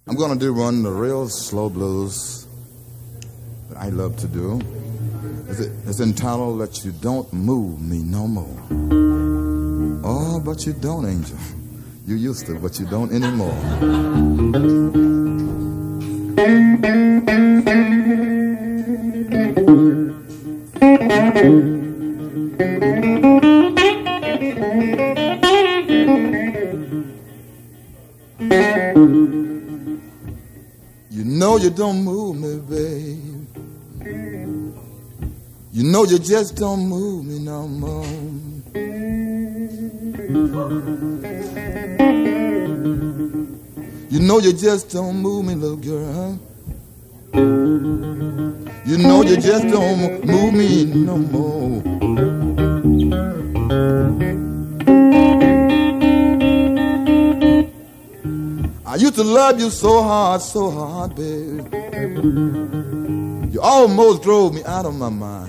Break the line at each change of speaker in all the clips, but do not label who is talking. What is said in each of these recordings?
I'm going to do one of the real slow blues that I love to do. It's entitled That You Don't Move Me No More. Oh, but you don't, Angel. You used to, but you don't anymore. You know you don't move me, babe. You know you just don't move me no more. You know you just don't move me, little girl. You know you just don't move me no more. I used to love you so hard, baby. You almost drove me out of my mind.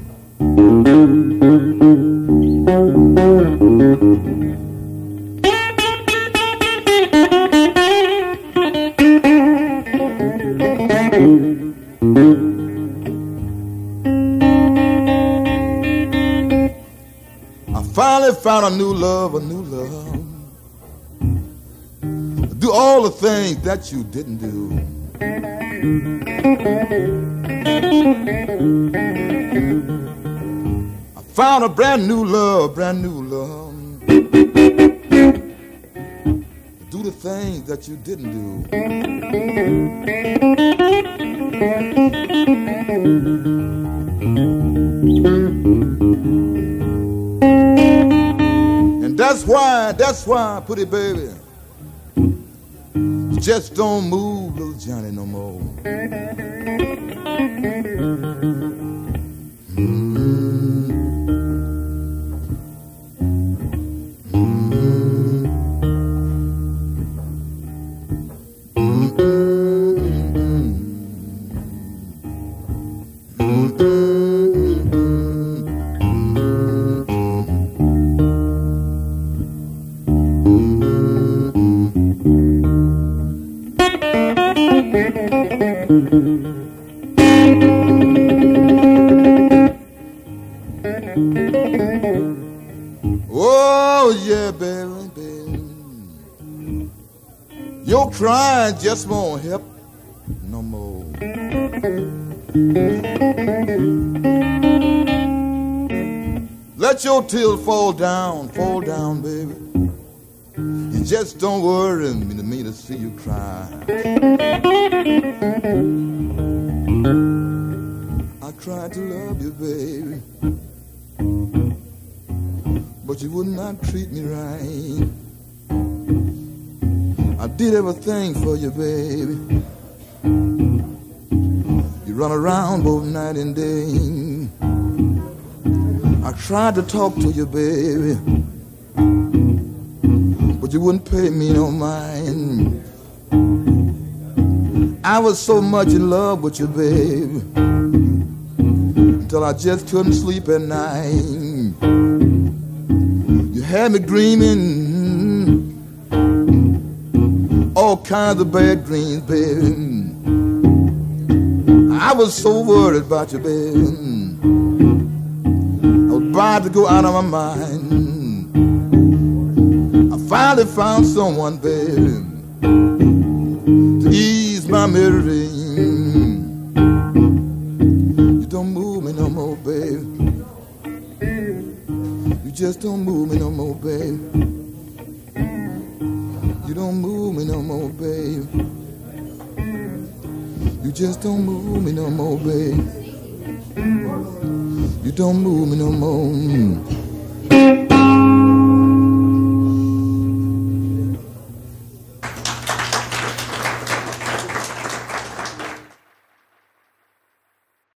I finally found a new love, do all the things that you didn't do. I found a brand new love, do the things that you didn't do. And that's why, pretty baby, you just don't move little Johnny no more. Oh yeah, baby. Your crying just won't help no more. Let your tears fall down, baby. You just don't worry me to see you cry. I tried to love you, baby, but you would not treat me right. I did everything for you, baby. You run around both night and day. I tried to talk to you, baby, but you wouldn't pay me no mind. I was so much in love with you, baby, until I just couldn't sleep at night. You had me dreaming all kinds of bad dreams, baby. I was so worried about you, baby. I was about to go out of my mind. I finally found someone, baby, to ease my misery. You don't move me no more, baby. You just don't move me no more, baby. You don't move me no more, baby. You just don't move me no more, baby. You don't move me no more.